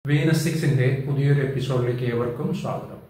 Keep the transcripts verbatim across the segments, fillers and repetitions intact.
Venus സിക്സിന്റെ പുതിയൊരു എപ്പിസോഡിലേക്ക് ഏവർക്കും സ്വാഗതം.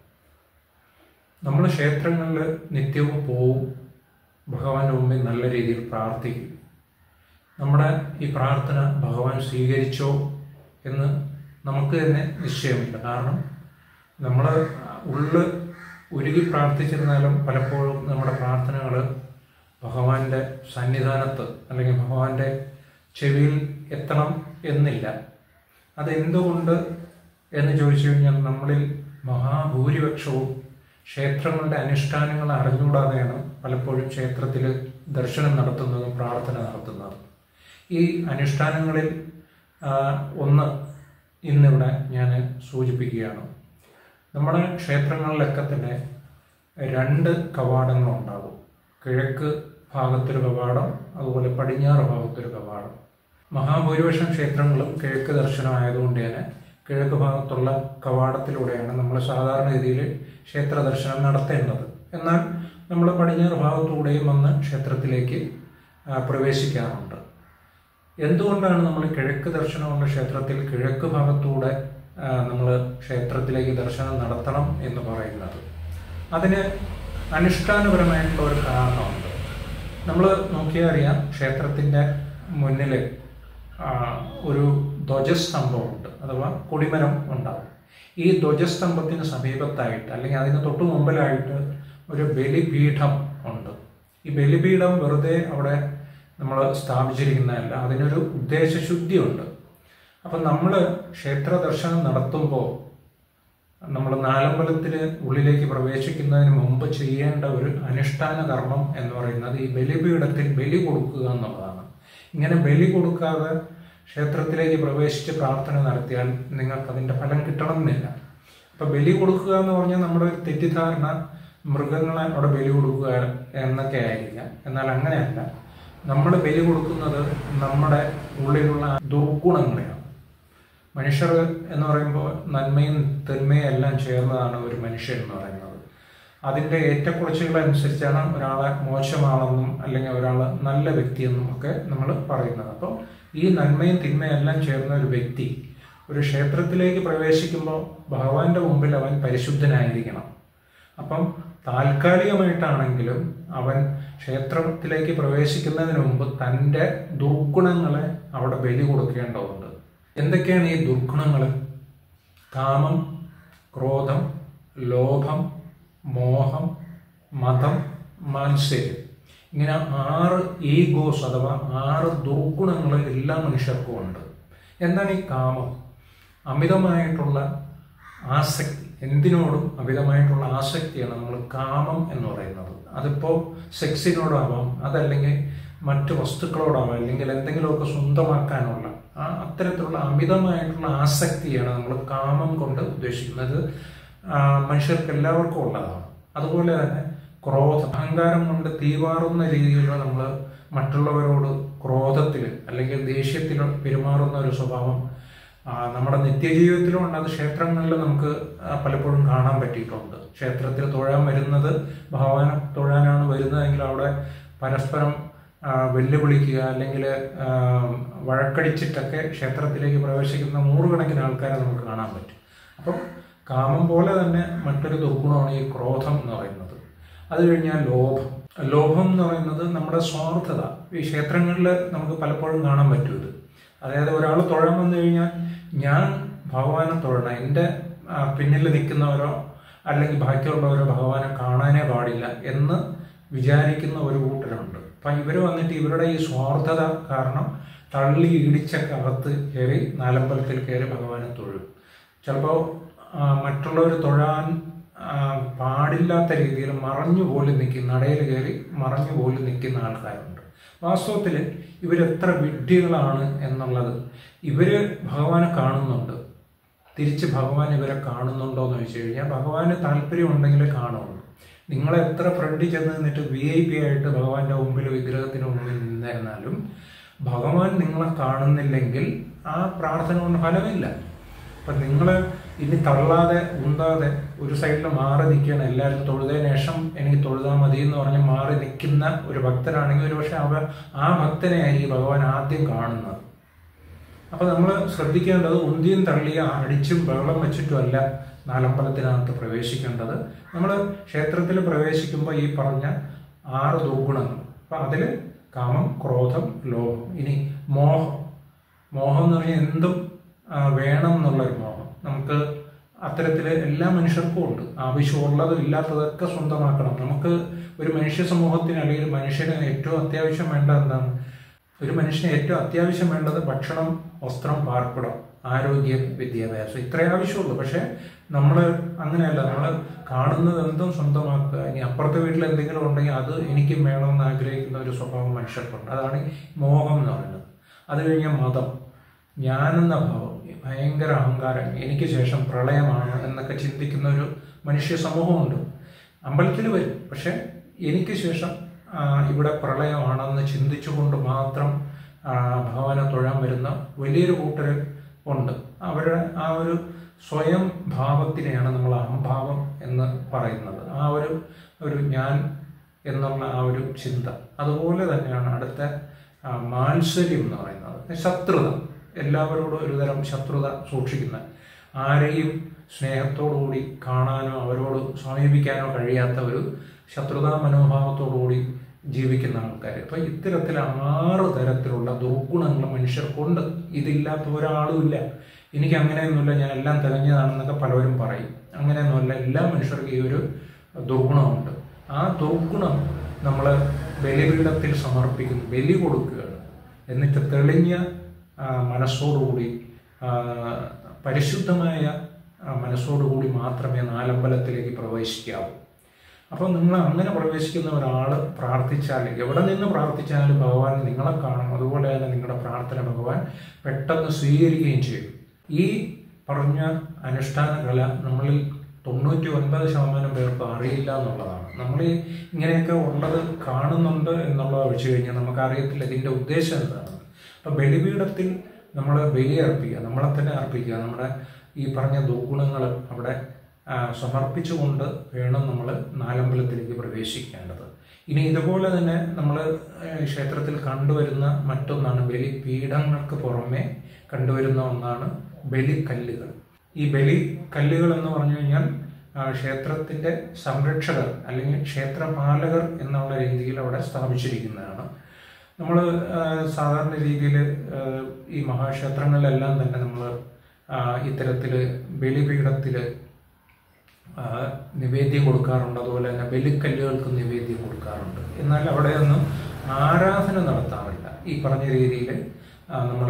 നമ്മൾ ക്ഷേത്രങ്ങളിൽ നിത്യവും പോവും, ഭഗവാന്റെ മുമ്പിൽ നല്ല രീതിയിൽ പ്രാർത്ഥിക്കും. നമ്മുടെ ഈ പ്രാർത്ഥന ഭഗവാൻ സ്വീകരിച്ചോ എന്ന് നമുക്ക് തന്നെ നിശ്ചയമില്ല. കാരണം നമ്മൾ ഉള്ളിൽ ഉരുകി പ്രാർത്ഥിച്ചിരുന്നാലും പലപ്പോഴും നമ്മുടെ പ്രാർത്ഥനകൾ ഭഗവാന്റെ സന്നിധാനത്ത് അല്ലെങ്കിൽ ഭഗവാന്റെ ചെവിയിൽ എത്തണം എന്നില്ല. അതെന്തുകൊണ്ട് എന്ന് ചോദിച്ചു കഴിഞ്ഞാൽ നമ്മളിൽ മഹാഭൂരിപക്ഷവും ക്ഷേത്രങ്ങളുടെ അനുഷ്ഠാനങ്ങൾ അറിഞ്ഞുകൂടാതെയാണ് പലപ്പോഴും ക്ഷേത്രത്തിൽ ദർശനം നടത്തുന്നതും പ്രാർത്ഥന നടത്തുന്നതും. ഈ അനുഷ്ഠാനങ്ങളിൽ ഒന്ന് ഇന്നിവിടെ ഞാൻ സൂചിപ്പിക്കുകയാണ്. നമ്മുടെ ക്ഷേത്രങ്ങളിലൊക്കെ തന്നെ രണ്ട് കവാടങ്ങളുണ്ടാകും. കിഴക്ക് ഭാഗത്തൊരു കവാടം, അതുപോലെ പടിഞ്ഞാറ് ഭാഗത്തൊരു കവാടം. മഹാഭൂരിപക്ഷം ക്ഷേത്രങ്ങളും കിഴക്ക് ദർശനമായതുകൊണ്ട് തന്നെ കിഴക്ക് ഭാഗത്തുള്ള കവാടത്തിലൂടെയാണ് നമ്മൾ സാധാരണ രീതിയിൽ ക്ഷേത്ര ദർശനം നടത്തേണ്ടത്. എന്നാൽ നമ്മൾ പടിഞ്ഞാറ് ഭാഗത്തൂടെയും വന്ന് ക്ഷേത്രത്തിലേക്ക് പ്രവേശിക്കാറുണ്ട്. എന്തുകൊണ്ടാണ് നമ്മൾ കിഴക്ക് ദർശനമുള്ള ക്ഷേത്രത്തിൽ കിഴക്ക് ഭാഗത്തൂടെ നമ്മൾ ക്ഷേത്രത്തിലേക്ക് ദർശനം നടത്തണം എന്ന് പറയുന്നത്? അതിന് അനുഷ്ഠാനപരമായിട്ടുള്ള ഒരു കാരണമുണ്ട്. നമ്മൾ നോക്കിയാൽ അറിയാം, ക്ഷേത്രത്തിൻ്റെ മുന്നിൽ ഒരു ധ്വജസ്തംഭമുണ്ട്, അഥവാ കൊടിമരം ഉണ്ടാവും. ഈ ധ്വജസ്തംഭത്തിന് സമീപത്തായിട്ട് അല്ലെങ്കിൽ അതിന് തൊട്ടു മുമ്പിലായിട്ട് ഒരു ബലിപീഠം ഉണ്ട്. ഈ ബലിപീഠം വെറുതെ അവിടെ നമ്മൾ സ്ഥാപിച്ചിരിക്കുന്നതല്ല, അതിനൊരു ഉദ്ദേശശുദ്ധിയുണ്ട്. അപ്പം നമ്മൾ ക്ഷേത്ര ദർശനം നടത്തുമ്പോൾ നമ്മൾ നാലമ്പലത്തിന് ഉള്ളിലേക്ക് പ്രവേശിക്കുന്നതിന് മുമ്പ് ചെയ്യേണ്ട ഒരു അനുഷ്ഠാന കർമ്മം എന്ന് പറയുന്നത് ഈ ബലിപീഠത്തിൽ ബലി കൊടുക്കുക എന്നുള്ളതാണ്. ഇങ്ങനെ ബലി കൊടുക്കാതെ ക്ഷേത്രത്തിലേക്ക് പ്രവേശിച്ച് പ്രാർത്ഥന നടത്തിയാൽ നിങ്ങൾക്ക് അതിൻ്റെ ഫലം കിട്ടണമെന്നില്ല. അപ്പം ബലി കൊടുക്കുക എന്ന് പറഞ്ഞാൽ നമ്മുടെ ഒരു തെറ്റിദ്ധാരണ മൃഗങ്ങളെ അവിടെ ബലി കൊടുക്കുക എന്നൊക്കെ ആയിരിക്കാം. എന്നാൽ അങ്ങനെയല്ല. നമ്മൾ ബലി കൊടുക്കുന്നത് നമ്മുടെ ഉള്ളിലുള്ള ദുർഗുണങ്ങളെയാണ്. മനുഷ്യർ എന്ന് പറയുമ്പോൾ നന്മയും തിന്മയും എല്ലാം ചേർന്നതാണ് ഒരു മനുഷ്യൻ എന്ന് പറയുന്നത്. അതിൻ്റെ ഏറ്റക്കുറച്ചുകളനുസരിച്ചാണ് ഒരാളെ മോശമാണെന്നും അല്ലെങ്കിൽ ഒരാൾ നല്ല വ്യക്തിയെന്നും ഒക്കെ നമ്മൾ പറയുന്നത്. അപ്പോൾ ഈ നന്മയും തിന്മയും എല്ലാം ചേർന്ന ഒരു വ്യക്തി ഒരു ക്ഷേത്രത്തിലേക്ക് പ്രവേശിക്കുമ്പോൾ ഭഗവാന്റെ മുമ്പിൽ അവൻ പരിശുദ്ധനായിരിക്കണം. അപ്പം താൽക്കാലികമായിട്ടാണെങ്കിലും അവൻ ക്ഷേത്രത്തിലേക്ക് പ്രവേശിക്കുന്നതിന് മുമ്പ് തൻ്റെ ദുർഗുണങ്ങളെ അവിടെ ബലി കൊടുക്കേണ്ടതുണ്ട്. എന്തൊക്കെയാണ് ഈ ദുർഗുണങ്ങൾ? കാമം, ക്രോധം, ലോഭം, മോഹം, മതം, മാത്സര്യം. ഇങ്ങനെ ആറ് ഈഗോസ് അഥവാ ആറ് ദുർഗുണങ്ങൾ എല്ലാ മനുഷ്യർക്കും ഉണ്ട്. എന്താണ് ഈ കാമം? അമിതമായിട്ടുള്ള ആസക്തി, എന്തിനോടും അമിതമായിട്ടുള്ള ആസക്തിയാണ് നമ്മൾ കാമം എന്ന് പറയുന്നത്. അതിപ്പോൾ സെക്സിനോടാവാം, അതല്ലെങ്കിൽ മറ്റു വസ്തുക്കളോടാവാം, അല്ലെങ്കിൽ എന്തെങ്കിലുമൊക്കെ സ്വന്തമാക്കാനുള്ള ആ അത്തരത്തിലുള്ള അമിതമായിട്ടുള്ള ആസക്തിയാണ് നമ്മൾ കാമം കൊണ്ട് ഉദ്ദേശിക്കുന്നത്. മനുഷ്യർക്ക് എല്ലാവർക്കും ഉള്ളതാണ്. അതുപോലെ തന്നെ ക്രോധം, അഹങ്കാരം കൊണ്ട് തീവാറുന്ന രീതിയിലുള്ള നമ്മൾ മറ്റുള്ളവരോട് ക്രോധത്തിൽ അല്ലെങ്കിൽ ദേഷ്യത്തിൽ പെരുമാറുന്ന ഒരു സ്വഭാവം നമ്മുടെ നിത്യജീവിതത്തിലും ഉണ്ട്. അത് ക്ഷേത്രങ്ങളിൽ നമുക്ക് പലപ്പോഴും കാണാൻ പറ്റിയിട്ടുണ്ട്. ക്ഷേത്രത്തിൽ തൊഴാൻ വരുന്നത് ഭഗവാനെ തൊഴാനാണ് വരുന്നതെങ്കിൽ അവിടെ പരസ്പരം വെല്ലുവിളിക്കുക അല്ലെങ്കിൽ വഴക്കടിച്ചിട്ടൊക്കെ ക്ഷേത്രത്തിലേക്ക് പ്രവേശിക്കുന്ന നൂറുകണക്കിന് ആൾക്കാരെ നമുക്ക് കാണാൻ പറ്റും. അപ്പം കാമം പോലെ തന്നെ മറ്റൊരു ദുർഗുണമാണ് ഈ ക്രോധം എന്ന് പറയുന്നത്. അത് കഴിഞ്ഞാൽ ലോഭം. ലോഭം എന്ന് പറയുന്നത് നമ്മുടെ സ്വാർത്ഥത. ഈ ക്ഷേത്രങ്ങളിൽ നമുക്ക് പലപ്പോഴും കാണാൻ പറ്റും ഇത്. അതായത് ഒരാൾ തൊഴാൻ വന്നു കഴിഞ്ഞാൽ ഞാൻ ഭഗവാനെ തൊഴണം, എൻ്റെ പിന്നിൽ നിൽക്കുന്നവരോ അല്ലെങ്കിൽ ബാക്കിയുള്ളവരോ ഭഗവാനെ കാണാനേ പാടില്ല എന്ന് വിചാരിക്കുന്ന ഒരു കൂട്ടരുണ്ട്. അപ്പം ഇവർ വന്നിട്ട് ഇവരുടെ ഈ സ്വാർത്ഥത കാരണം തള്ളി ഇടിച്ചൊക്കെ അകത്ത് കയറി നാലമ്പലത്തിൽ കയറി ഭഗവാനെ തൊഴും. ചിലപ്പോൾ മറ്റുള്ളവർ തൊഴാൻ പാടില്ലാത്ത രീതിയിൽ മറഞ്ഞു പോലും നിൽക്കുന്ന, നടയിൽ കയറി മറഞ്ഞു പോലും നിൽക്കുന്ന ആൾക്കാരുണ്ട്. വാസ്തവത്തിൽ ഇവരെത്ര വിഡ്ഢികളാണ് എന്നുള്ളത്. ഇവർ ഭഗവാനെ കാണുന്നുണ്ട്, തിരിച്ച് ഭഗവാൻ ഇവരെ കാണുന്നുണ്ടോ എന്ന് ചോദിച്ചു കഴിഞ്ഞാൽ ഭഗവാന് താല്പര്യമുണ്ടെങ്കിൽ കാണുള്ളൂ. നിങ്ങളെ എത്ര ഫ്രണ്ടിൽ ചെന്ന് നിന്നിട്ട് വി ഐ പി ആയിട്ട് ഭഗവാന്റെ മുമ്പിൽ വിഗ്രഹത്തിന് മുമ്പിൽ നിന്നിരുന്നാലും ഭഗവാൻ നിങ്ങളെ കാണുന്നില്ലെങ്കിൽ ആ പ്രാർത്ഥന കൊണ്ട് ഫലമില്ല. അപ്പം നിങ്ങൾ ഇനി തള്ളാതെ ഉന്താതെ ഒരു സൈഡിൽ മാറി നിൽക്കുകയാണ്. എല്ലാവരും തൊഴുതതിന് ശേഷം എനിക്ക് തൊഴുതാൽ മതി എന്ന് പറഞ്ഞ് മാറി നിൽക്കുന്ന ഒരു ഭക്തനാണെങ്കിൽ ഒരു പക്ഷെ അവ ആ ഭക്തനെ ആയിരിക്കും ഭഗവാൻ ആദ്യം കാണുന്നത്. അപ്പോൾ നമ്മൾ ശ്രദ്ധിക്കേണ്ടത് ഉന്തിയും തള്ളിയ അടിച്ചും ബഹളം വെച്ചിട്ടുമല്ല നാലമ്പലത്തിനകത്ത് പ്രവേശിക്കേണ്ടത്. നമ്മൾ ക്ഷേത്രത്തിൽ പ്രവേശിക്കുമ്പോൾ ഈ പറഞ്ഞ ആറ് ദുർഗുണങ്ങൾ, അപ്പം അതിൽ കാമം, ക്രോധം, ലോഭം. ഇനി മോഹം. മോഹം എന്ന് പറഞ്ഞാൽ എന്തും വേണം എന്നുള്ളൊരു മോഹം. നമുക്ക് അത്തരത്തിൽ എല്ലാ മനുഷ്യർക്കും ഉണ്ട്. ആവശ്യമുള്ളതും ഇല്ലാത്തതൊക്കെ സ്വന്തമാക്കണം. നമുക്ക് ഒരു മനുഷ്യ സമൂഹത്തിന് അല്ലെങ്കിൽ മനുഷ്യന് ഏറ്റവും അത്യാവശ്യം വേണ്ടത് എന്താണ്? ഒരു മനുഷ്യന് ഏറ്റവും അത്യാവശ്യം വേണ്ടത് ഭക്ഷണം, വസ്ത്രം, പാർപ്പിടം, ആരോഗ്യം, വിദ്യാഭ്യാസം. ഇത്രേ ആവശ്യമുള്ളൂ. പക്ഷെ നമ്മൾ അങ്ങനെയല്ല. നമ്മൾ കാണുന്നത് എന്തും സ്വന്തമാക്കുക. ഇനി അപ്പുറത്തെ വീട്ടിൽ എന്തെങ്കിലും ഉണ്ടെങ്കിൽ അത് എനിക്കും വേണമെന്ന് ആഗ്രഹിക്കുന്ന ഒരു സ്വഭാവം മനുഷ്യർക്കുണ്ട്. അതാണ് മോഹം എന്ന് പറയുന്നത്. അത് കഴിഞ്ഞാൽ മതം, ഞാനെന്ന ഭാവം, ഭയങ്കര അഹങ്കാരം, എനിക്ക് ശേഷം പ്രളയമാണ് എന്നൊക്കെ ചിന്തിക്കുന്ന ഒരു മനുഷ്യ സമൂഹമുണ്ട്. അമ്പലത്തിൽ വരും, പക്ഷെ എനിക്ക് ശേഷം ഇവിടെ പ്രളയമാണെന്ന് ചിന്തിച്ചുകൊണ്ട് മാത്രം ഭഗവാനെ തൊഴാൻ വരുന്ന വലിയൊരു കൂട്ടർ ഉണ്ട്. അവരുടെ ആ ഒരു സ്വയം ഭാവത്തിനെയാണ് നമ്മൾ അഹംഭാവം എന്ന് പറയുന്നത്. ആ ഒരു ഒരു ഞാൻ എന്നുള്ള ആ ഒരു ചിന്ത. അതുപോലെ തന്നെയാണ് അടുത്ത മാത്സര്യം എന്ന് പറയുന്നത്. ശത്രുത, എല്ലാവരോടും ഒരുതരം ശത്രുത സൂക്ഷിക്കുന്ന, ആരെയും സ്നേഹത്തോടുകൂടി കാണാനോ അവരോട് സമീപിക്കാനോ കഴിയാത്ത ഒരു ശത്രുതാ മനോഭാവത്തോടുകൂടി ജീവിക്കുന്ന ആൾക്കാർ. അപ്പം ഇത്തരത്തിൽ ആറ് തരത്തിലുള്ള ദുർഗുണങ്ങൾ മനുഷ്യർക്കുണ്ട്. ഇതില്ലാത്ത ഒരാളുമില്ല. എനിക്ക് അങ്ങനെയൊന്നുമില്ല, ഞാൻ എല്ലാം തികഞ്ഞതാണെന്നൊക്കെ പലവരും പറയും. അങ്ങനെയൊന്നുമല്ല, എല്ലാ മനുഷ്യർക്കും ഈ ഒരു ദുർഗുണമുണ്ട്. ആ ദുർഗുണം നമ്മൾ ബലിപീഠത്തിൽ സമർപ്പിക്കുന്നു, ബലി കൊടുക്കുകയാണ്. എന്നിട്ട് തെളിഞ്ഞ മനസ്സോടുകൂടി, പരിശുദ്ധമായ മനസ്സോടുകൂടി മാത്രമേ നാലമ്പലത്തിലേക്ക് പ്രവേശിക്കാവൂ. അപ്പോൾ നിങ്ങൾ അങ്ങനെ പ്രവേശിക്കുന്ന ഒരാൾ പ്രാർത്ഥിച്ചാൽ, എവിടെ നിന്ന് പ്രാർത്ഥിച്ചാലും ഭഗവാൻ നിങ്ങളെ കാണും. അതുപോലെ തന്നെ നിങ്ങളുടെ പ്രാർത്ഥന ഭഗവാൻ പെട്ടെന്ന് സ്വീകരിക്കുകയും ചെയ്യും. ഈ പറഞ്ഞ അനുഷ്ഠാന കല നമ്മളിൽ തൊണ്ണൂറ്റി ഒൻപത് ശതമാനം പേർക്ക് അറിയില്ല എന്നുള്ളതാണ്. നമ്മൾ ഇങ്ങനെയൊക്കെ ഉള്ളത് കാണുന്നുണ്ട് എന്നുള്ളത് വെച്ച് കഴിഞ്ഞാൽ നമുക്കറിയത്തില്ല ഇതിൻ്റെ ഉദ്ദേശം എന്താണ്. അപ്പം ബലിപീഠത്തിൽ നമ്മൾ ബലി അർപ്പിക്കുക, നമ്മളെ തന്നെ അർപ്പിക്കുക. നമ്മുടെ ഈ പറഞ്ഞ ദുർഗുണങ്ങൾ അവിടെ സമർപ്പിച്ചുകൊണ്ട് വേണം നമ്മൾ നാലമ്പലത്തിലേക്ക് പ്രവേശിക്കേണ്ടത്. ഇനി ഇതുപോലെ തന്നെ നമ്മൾ ക്ഷേത്രത്തിൽ കണ്ടുവരുന്ന മറ്റൊന്നാണ് ബലിപീഠങ്ങൾക്ക് പുറമെ കണ്ടുവരുന്ന ഒന്നാണ് ബലിക്കല്ലുകൾ. ഈ ബലിക്കല്ലുകൾ എന്ന് പറഞ്ഞു കഴിഞ്ഞാൽ ക്ഷേത്രത്തിൻ്റെ സംരക്ഷകർ അല്ലെങ്കിൽ ക്ഷേത്രപാലകർ എന്നുള്ള രീതിയിൽ അവിടെ സ്ഥാപിച്ചിരിക്കുന്നതാണ്. നമ്മൾ സാധാരണ രീതിയിൽ ഈ മഹാക്ഷേത്രങ്ങളിലെല്ലാം തന്നെ നമ്മൾ ഇത്തരത്തിൽ ബലിപീഠത്തിൽ നിവേദ്യം കൊടുക്കാറുണ്ട്. അതുപോലെ തന്നെ ബലിക്കല്ലുകൾക്ക് നിവേദ്യം കൊടുക്കാറുണ്ട്. എന്നാൽ അവിടെയൊന്നും ആരാധന നടത്താറില്ല. ഈ പറഞ്ഞ രീതിയിൽ നമ്മൾ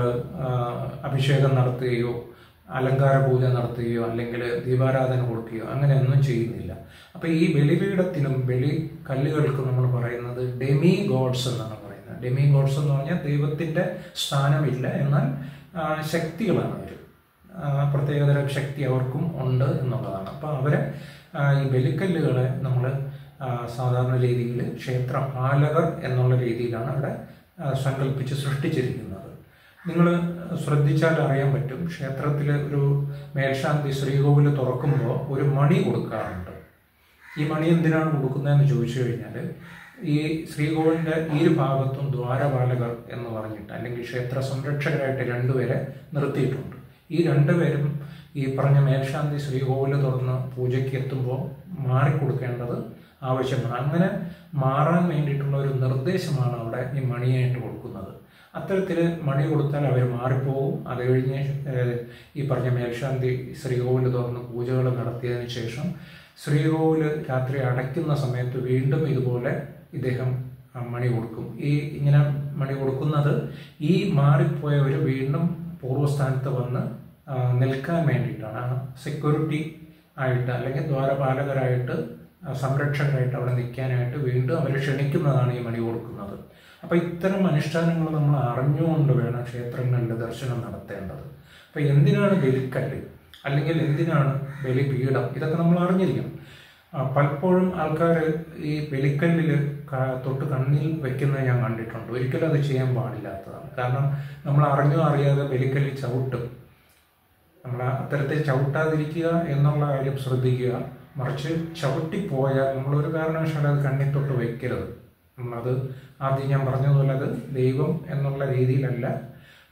അഭിഷേകം നടത്തുകയോ അലങ്കാര പൂജ നടത്തുകയോ അല്ലെങ്കിൽ ദീപാരാധന കൊടുക്കുകയോ അങ്ങനെയൊന്നും ചെയ്യുന്നില്ല. അപ്പം ഈ ബലിപീഠത്തിനും ബലി കല്ലുകൾക്കും നമ്മൾ പറയുന്നത് ഡെമി ഗോഡ്സ് എന്നാണ് പറയുന്നത്. ഡെമി ഗോഡ്സ് എന്ന് പറഞ്ഞാൽ ദൈവത്തിൻ്റെ സ്ഥാനമില്ല, എന്നാൽ ശക്തികളാണ് അവർ. പ്രത്യേകതരം ശക്തി അവർക്കും ഉണ്ട് എന്നുള്ളതാണ്. അപ്പോൾ അവരെ ഈ ബലിക്കല്ലുകളെ നമ്മൾ സാധാരണ രീതിയിൽ ക്ഷേത്രപാലകർ എന്നുള്ള രീതിയിലാണ് അവിടെ സങ്കല്പിച്ച് സൃഷ്ടിച്ചിരിക്കുന്നത്. നിങ്ങൾ ശ്രദ്ധിച്ചാൽ അറിയാൻ പറ്റും, ക്ഷേത്രത്തിൽ ഒരു മേൽശാന്തി ശ്രീകോവിൽ തുറക്കുമ്പോൾ ഒരു മണി കൊടുക്കാറുണ്ട്. ഈ മണി എന്തിനാണ് കൊടുക്കുന്നതെന്ന് ചോദിച്ചു കഴിഞ്ഞാൽ, ഈ ശ്രീകോവിലിൻ്റെ ഇരു ഭാഗത്തും ദ്വാരപാലകർ എന്ന് പറഞ്ഞിട്ട് അല്ലെങ്കിൽ ക്ഷേത്ര സംരക്ഷകരായിട്ട് രണ്ടുപേരെ നിർത്തിയിട്ടുണ്ട്. ഈ രണ്ടുപേരും ഈ പറഞ്ഞ മേൽശാന്തി ശ്രീകോവിൽ തുറന്ന് പൂജയ്ക്ക് എത്തുമ്പോൾ മാറിക്കൊടുക്കേണ്ടത് ആവശ്യമാണ്. അങ്ങനെ മാറാൻ വേണ്ടിയിട്ടുള്ള ഒരു നിർദ്ദേശമാണ് അവിടെ ഈ മണിയായിട്ട് കൊടുക്കുന്നത്. അത്തരത്തിൽ മണി കൊടുത്താൽ അവർ മാറിപ്പോകും. അത് കഴിഞ്ഞ് ഈ പറഞ്ഞ മേൽശാന്തി ശ്രീകോവിൽ തുറന്ന് പൂജകൾ നടത്തിയതിന് ശേഷം ശ്രീകോവിൽ രാത്രി അടയ്ക്കുന്ന സമയത്ത് വീണ്ടും ഇതുപോലെ ഇദ്ദേഹം മണി കൊടുക്കും. ഈ ഇങ്ങനെ മണി കൊടുക്കുന്നത് ഈ മാറിപ്പോയവർ വീണ്ടും പൂർവ്വസ്ഥാനത്ത് വന്ന് നിൽക്കാൻ വേണ്ടിയിട്ടാണ്. സെക്യൂരിറ്റി ആയിട്ട് അല്ലെങ്കിൽ ദ്വാരപാലകരായിട്ട് സംരക്ഷകരായിട്ട് അവിടെ നിൽക്കാനായിട്ട് വീണ്ടും അവർ ക്ഷണിക്കുന്നതാണ് ഈ മണി കൊടുക്കുന്നത്. അപ്പം ഇത്തരം അനുഷ്ഠാനങ്ങൾ നമ്മൾ അറിഞ്ഞുകൊണ്ട് വേണം ക്ഷേത്രങ്ങളിൽ ദർശനം നടത്തേണ്ടത്. അപ്പം എന്തിനാണ് ബലിക്കല്ല് അല്ലെങ്കിൽ എന്തിനാണ് ബലിപീഠം, ഇതൊക്കെ നമ്മൾ അറിഞ്ഞിരിക്കണം. പലപ്പോഴും ആൾക്കാർ ഈ ബലിക്കല്ലിൽ തൊട്ട് കണ്ണിൽ വെക്കുന്നത് ഞാൻ കണ്ടിട്ടുണ്ട്. ഒരിക്കലും അത് ചെയ്യാൻ പാടില്ലാത്തതാണ്. കാരണം നമ്മൾ അറിഞ്ഞോ അറിയാതെ ബലിക്കല്ലിൽ ചവിട്ടും. നമ്മൾ അത്തരത്തിൽ ചവിട്ടാതിരിക്കുക എന്നുള്ള കാര്യം ശ്രദ്ധിക്കുക. മറിച്ച് ചവിട്ടിപ്പോയാൽ നമ്മളൊരു കാരണവശാലും അത് കണ്ണിൽ തൊട്ട് വയ്ക്കരുത്. നമ്മളത് ആദ്യം ഞാൻ പറഞ്ഞതുപോലെ അത് ദൈവം എന്നുള്ള രീതിയിലല്ല,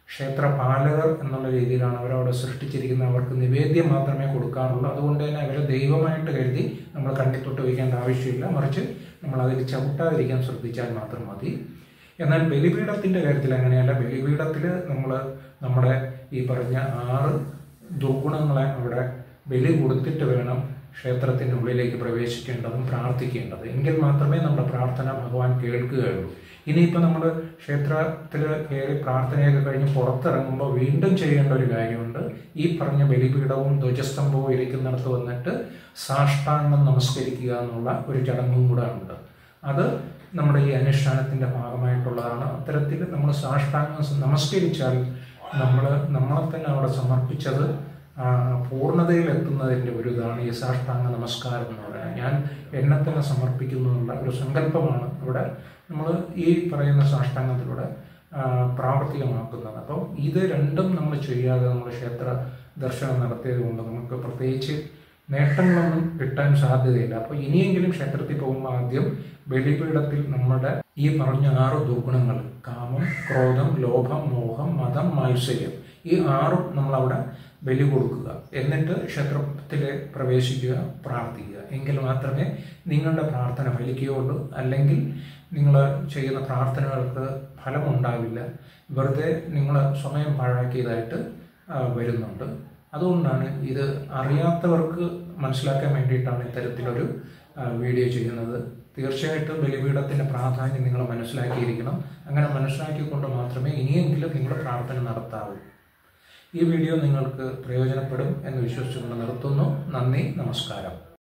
ക്ഷേത്രപാലകർ എന്നുള്ള രീതിയിലാണ് അവരവിടെ സൃഷ്ടിച്ചിരിക്കുന്നത്. അവർക്ക് നിവേദ്യം മാത്രമേ കൊടുക്കാറുള്ളൂ. അതുകൊണ്ട് തന്നെ അവരെ ദൈവമായിട്ട് കരുതി നമ്മൾ കണ്ണിത്തൊട്ട് വയ്ക്കേണ്ട ആവശ്യമില്ല. മറിച്ച് നമ്മൾ അതിൽ ചവിട്ടാതിരിക്കാൻ ശ്രദ്ധിച്ചാൽ മാത്രം മതി. എന്നാൽ ബലിപീഠത്തിൻ്റെ കാര്യത്തിൽ അങ്ങനെയല്ല. ബലിപീഠത്തിൽ നമ്മൾ നമ്മുടെ ഈ പറഞ്ഞ ആറ് ദുർഗുണങ്ങളെ അവിടെ ബലി കൊടുത്തിട്ട് വേണം ക്ഷേത്രത്തിനുള്ളിലേക്ക് പ്രവേശിക്കേണ്ടതും പ്രാർത്ഥിക്കേണ്ടത്. എങ്കിൽ മാത്രമേ നമ്മുടെ പ്രാർത്ഥന ഭഗവാൻ കേൾക്കുകയുള്ളൂ. ഇനിയിപ്പോൾ നമ്മൾ ക്ഷേത്രത്തിൽ കയറി പ്രാർത്ഥനയൊക്കെ കഴിഞ്ഞ് പുറത്തിറങ്ങുമ്പോൾ വീണ്ടും ചെയ്യേണ്ട ഒരു കാര്യമുണ്ട്. ഈ പറഞ്ഞ ബലിപീഠവും ധ്വജസ്തംഭവും ഇരിക്കുന്നിടത്ത് വന്നിട്ട് സാഷ്ടാംഗം നമസ്കരിക്കുക എന്നുള്ള ഒരു ചടങ്ങും കൂടെ ഉണ്ട്. അത് നമ്മുടെ ഈ അനുഷ്ഠാനത്തിൻ്റെ ഭാഗമായിട്ടുള്ളതാണ്. അത്തരത്തിൽ നമ്മൾ സാഷ്ടാംഗം നമസ്കരിച്ചാൽ നമ്മൾ നമ്മളെ തന്നെ അവിടെ സമർപ്പിച്ചത് പൂർണ്ണതയിലെത്തുന്നതിൻ്റെ ഒരു ഇതാണ് ഈ സാഷ്ടാംഗ നമസ്കാരം എന്ന് പറയുന്നത്. ഞാൻ എന്നെ തന്നെ സമർപ്പിക്കുന്നു എന്നുള്ള ഒരു സങ്കല്പമാണ് ഇവിടെ നമ്മൾ ഈ പറയുന്ന സാഷ്ടാംഗത്തിലൂടെ പ്രാവർത്തികമാക്കുന്നത്. അപ്പം ഇത് രണ്ടും നമ്മൾ ചെയ്യാതെ നമ്മൾ ക്ഷേത്ര ദർശനം നടത്തിയത് കൊണ്ട് നമുക്ക് പ്രത്യേകിച്ച് നേട്ടങ്ങളൊന്നും കിട്ടാൻ സാധ്യതയില്ല. അപ്പോൾ ഇനിയെങ്കിലും ക്ഷേത്രത്തിൽ പോകുമ്പോൾ ആദ്യം ബലിപീഠത്തിൽ നമ്മുടെ ഈ പറഞ്ഞ ആറ് ദുർഗുണങ്ങൾ കാമം, ക്രോധം, ലോഭം, മോഹം, മതം, മാത്സര്യം ഈ ആറും നമ്മളവിടെ ബലി കൊടുക്കുക. എന്നിട്ട് ക്ഷേത്രത്തിൽ പ്രവേശിക്കുക, പ്രാർത്ഥിക്കുക. എങ്കിൽ മാത്രമേ നിങ്ങളുടെ പ്രാർത്ഥന ഫലിക്കുകയുള്ളൂ. അല്ലെങ്കിൽ നിങ്ങൾ ചെയ്യുന്ന പ്രാർത്ഥനകൾക്ക് ഫലമുണ്ടാവില്ല. വെറുതെ നിങ്ങൾ സമയം പാഴാക്കിയതായിട്ട് വരുന്നുണ്ട്. അതുകൊണ്ടാണ് ഇത് അറിയാത്തവർക്ക് മനസ്സിലാക്കാൻ വേണ്ടിയിട്ടാണ് ഇത്തരത്തിലൊരു വീഡിയോ ചെയ്യുന്നത്. തീർച്ചയായിട്ടും ബലിപീഠത്തിൻ്റെ പ്രാധാന്യം നിങ്ങൾ മനസ്സിലാക്കിയിരിക്കണം. അങ്ങനെ മനസ്സിലാക്കിക്കൊണ്ട് മാത്രമേ ഇനിയെങ്കിലും നിങ്ങൾ പ്രാർത്ഥന നടത്താവൂ. ഈ വീഡിയോ നിങ്ങൾക്ക് പ്രയോജനപ്പെടും എന്ന് വിശ്വസിച്ചുകൊണ്ട് നിർത്തുന്നു. നന്ദി, നമസ്കാരം.